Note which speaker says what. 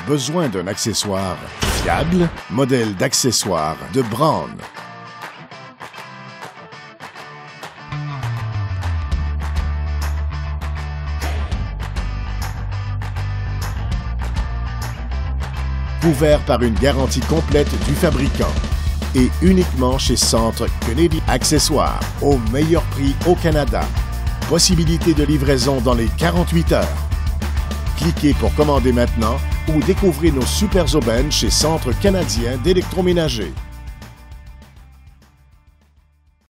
Speaker 1: besoin d'un accessoire fiable? Modèle d'accessoire de Braun. Couvert par une garantie complète du fabricant et uniquement chez Centre Kennedy Accessoires, au meilleur prix au Canada. Possibilité de livraison dans les 48 heures. Cliquez pour commander maintenant ou découvrez nos super aubaines chez Centre canadien d'électroménager.